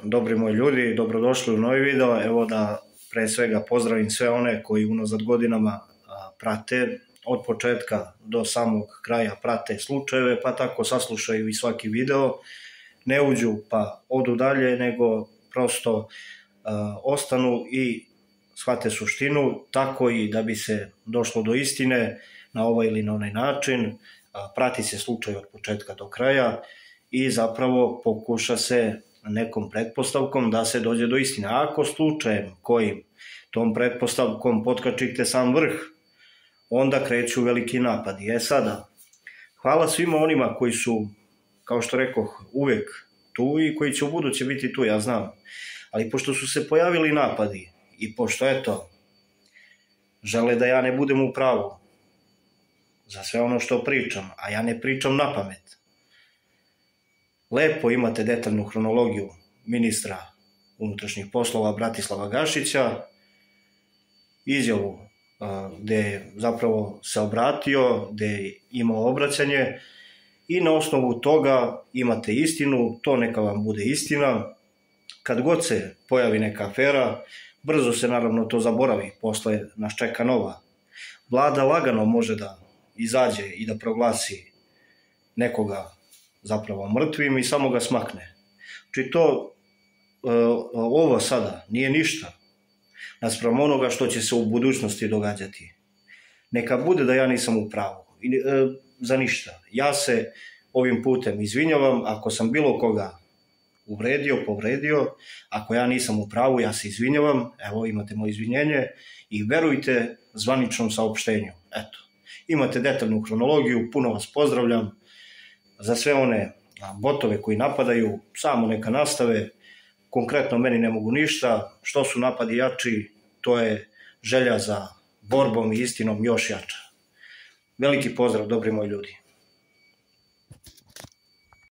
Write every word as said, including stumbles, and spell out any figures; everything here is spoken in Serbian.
dobri moji ljudi, dobrodošli u novi video. Evo da pre svega pozdravim sve one koji unazad godinama prate od početka do samog kraja, prate slučajeve, pa tako saslušaju i svaki video, ne uđu pa odu dalje, nego prosto uh, ostanu i shvate suštinu, tako i da bi se došlo do istine na ovaj ili na onaj način, uh, prati se slučaj od početka do kraja i zapravo pokuša se nekom pretpostavkom da se dođe do istine. Ako slučajem kojim tom pretpostavkom potkačite sam vrh, onda kreću veliki napadi. E sada, hvala svima onima koji su, kao što rekoh, uvek tu i koji će u buduće biti tu, ja znam. Ali pošto su se pojavili napadi i pošto, eto, žele da ja ne budem u pravu za sve ono što pričam, a ja ne pričam na pamet, lepo imate detaljnu hronologiju ministra unutrašnjih poslova Bratislava Gašića, izjavu gde je zapravo se obratio, gde je imao obraćanje i na osnovu toga imate istinu, to neka vam bude istina. Kad god se pojavi neka afera, brzo se naravno to zaboravi, posle nas čeka nova. Vlada lagano može da izađe i da proglasi nekoga zapravo mrtvim i samo ga smakne. Znači to, ovo sada nije ništa naspram onoga što će se u budućnosti događati. Neka bude da ja nisam u pravu, za ništa. Ja se ovim putem izvinjavam ako sam bilo koga uvredio, povredio, ako ja nisam u pravu, ja se izvinjavam, evo imate moje izvinjenje i verujte zvaničnom saopštenju. Eto, imate detaljnu hronologiju, puno vas pozdravljam. Za sve one botove koji napadaju, samo neka nastave, konkretno meni ne mogu ništa, što su napadi jači, to je želja za borbom i istinom još jača. Veliki pozdrav, dobri moji ljudi.